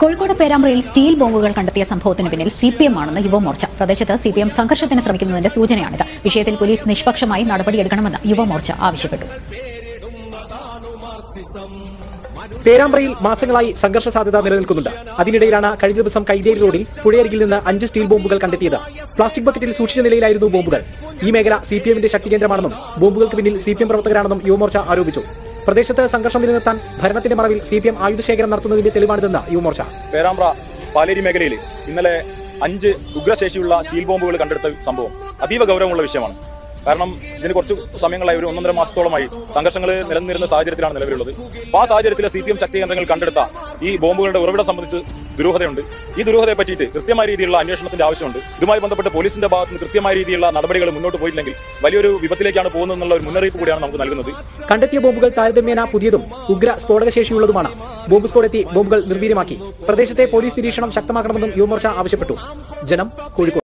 Kozhikode പേരാമ്പ്രയിൽ steel ബോംബുകൾ കണ്ടെത്തിയ സംഭവത്തിന് പിന്നിൽ സിപിഎം ആണെന്ന് യുവമോർച്ച. പ്രദേശത്ത് സിപിഎം സംഘർഷത്തിന് ശ്രമിക്കുന്നതിന്റെ സൂചനയാണിത്. വിഷയത്തിൽ പോലീസ് നിഷ്പക്ഷമായി നടപടിയെടുക്കണമെന്ന് യുവമോർച്ച ആവശ്യപ്പെട്ടു. പേരാമ്പ്രയിൽ മാസങ്ങളായി സംഘർഷ സാധ്യത നിലനിൽക്കുന്നുണ്ട്. അതിനിടയിലാണ് കഴിഞ്ഞ ദിവസം കൈതേരി റോഡിൽ പുഴയരികിൽ നിന്ന് 5 സ്റ്റീൽ ബോംബുകൾ കണ്ടെത്തിയത്. പ്ലാസ്റ്റിക് ബക്കറ്റിൽ സൂക്ഷിച്ച നിലയിലായിരുന്നു ബോംബുകൾ. ഈ മേഖല സിപിഎമ്മിന്റെ ശക്തി കേന്ദ്രമാണെന്നും ബോംബുകൾക്ക് പിന്നിൽ സിപിഎം പ്രവർത്തകരാണെന്നും യുവമോർച്ച ആരോപിച്ചു. പ്രദേശത്ത് സംഘർഷം നിലനിർത്താൻ ഭരണത്തിന്റെ മറവിൽ സിപിഎം ആയുധശേഖരം നടത്തുന്നതിന്റെ തെളിവാണിതെന്ന് യുവമോർച്ച. പേരാമ്പ്ര പാലേരി മേഖലയിൽ ഇന്നലെ 5 ഉഗ്രശേഷിയുള്ള സ്റ്റീൽ ബോംബുകൾ കണ്ടെടുത്ത സംഭവം അതീവ ഗൗരവമുള്ള വിഷയമാണ്. കാരണം ഇതിന് കുറച്ച് സമയങ്ങളായി, ഒരു 1.5 മാസത്തോളമായി സംഘർഷങ്ങൾ നിലനിന്നിരുന്ന സാഹചര്യത്തിലാണ് നിലവിലുള്ളത്. അപ്പോൾ ആ സാഹചര്യത്തിൽ സിപിഎം ശക്തി കേന്ദ്രങ്ങൾ കണ്ടെടുത്ത ഈ ബോംബുകളുടെ ഉറവിടം സംബന്ധിച്ച് ദുരൂഹതയുണ്ട്. ഈ ദുരൂഹതയെ പറ്റിയിട്ട് കൃത്യമായ രീതിയിലുള്ള അന്വേഷണത്തിന്റെ ആവശ്യമുണ്ട്. ഇതുമായി ബന്ധപ്പെട്ട് പോലീസിന്റെ ഭാഗത്ത് നിന്ന് കൃത്യമായ രീതിയിലുള്ള നടപടികൾ മുന്നോട്ട് പോയില്ലെങ്കിൽ വലിയൊരു വിപത്തിലേക്കാണ് പോകുന്നതെന്നുള്ള ഒരു മുന്നറിയിപ്പ് കൂടിയാണ് നമുക്ക് നൽകുന്നത്. കണ്ടെത്തിയ ബോംബുകൾ താരതമ്യേന പുതിയതും ഉഗ്ര സ്ഫോടക ശേഷിയുള്ളതുമാണ്. ബോംബ് സ്ക്വാഡ് എത്തി ബോംബുകൾ നിർവീര്യമാക്കി. പ്രദേശത്തെ പോലീസ് നിരീക്ഷണം ശക്തമാക്കണമെന്നും യുവമോർച്ച ആവശ്യപ്പെട്ടു. ജനം, കോഴിക്കോട്.